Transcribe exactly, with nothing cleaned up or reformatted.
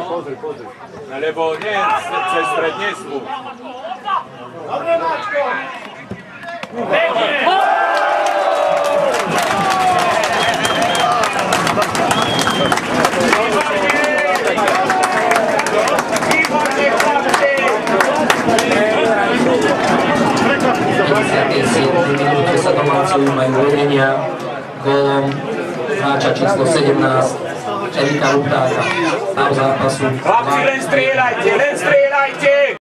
pozri, pozri. Lebo nie, cez stred nesmú. Dobre, Mačko! Pekne! päťdesiatej minúte sa domáci majú vedenia gólom hráča číslo sedemnásť Erika Luptáka. Stav zápasu. Chlapci, len strieľajte, len strieľajte!